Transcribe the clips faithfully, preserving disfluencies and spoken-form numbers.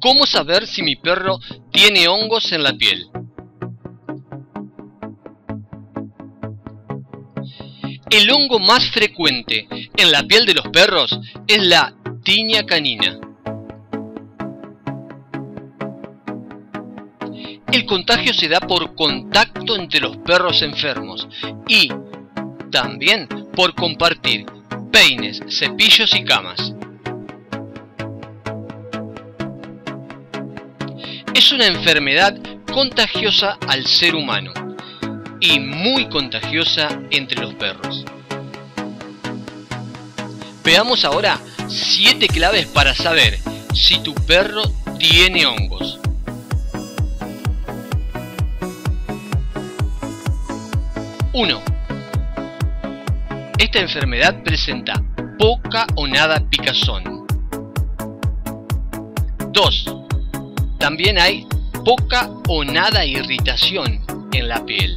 ¿Cómo saber si mi perro tiene hongos en la piel? El hongo más frecuente en la piel de los perros es la tiña canina. El contagio se da por contacto entre los perros enfermos y también por compartir peines, cepillos y camas. Es una enfermedad contagiosa al ser humano y muy contagiosa entre los perros. Veamos ahora siete claves para saber si tu perro tiene hongos. uno. Esta enfermedad presenta poca o nada picazón. dos. También hay poca o nada irritación en la piel.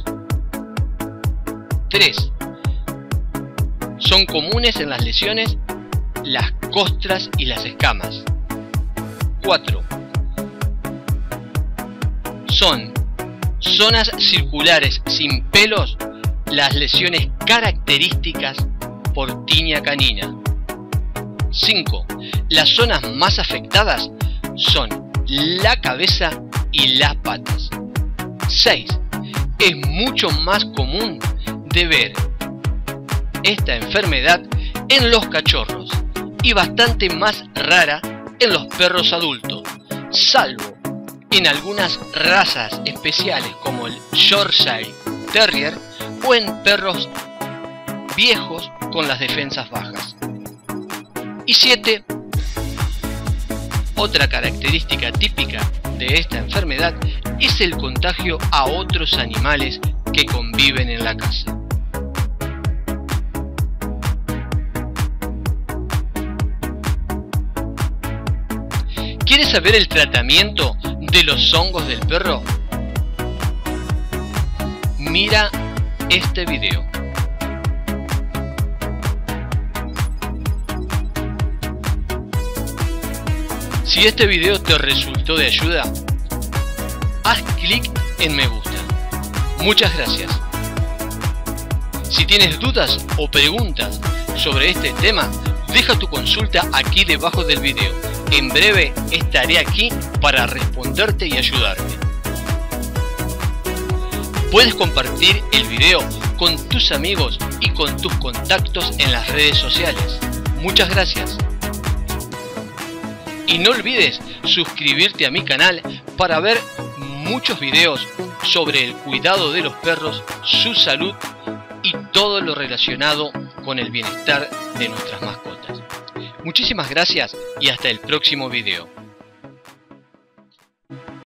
tres. Son comunes en las lesiones las costras y las escamas. cuatro. Son zonas circulares sin pelos las lesiones características por tiña canina. cinco. Las zonas más afectadas son la cabeza y las patas. seis. Es mucho más común de ver esta enfermedad en los cachorros y bastante más rara en los perros adultos, salvo en algunas razas especiales como el Yorkshire Terrier o en perros viejos con las defensas bajas. Y siete. Otra característica típica de esta enfermedad es el contagio a otros animales que conviven en la casa. ¿Quieres saber el tratamiento de los hongos del perro? Mira este video. Si este video te resultó de ayuda, haz clic en me gusta. Muchas gracias. Si tienes dudas o preguntas sobre este tema, deja tu consulta aquí debajo del video. En breve estaré aquí para responderte y ayudarte. Puedes compartir el video con tus amigos y con tus contactos en las redes sociales. Muchas gracias. Y no olvides suscribirte a mi canal para ver muchos videos sobre el cuidado de los perros, su salud y todo lo relacionado con el bienestar de nuestras mascotas. Muchísimas gracias y hasta el próximo video.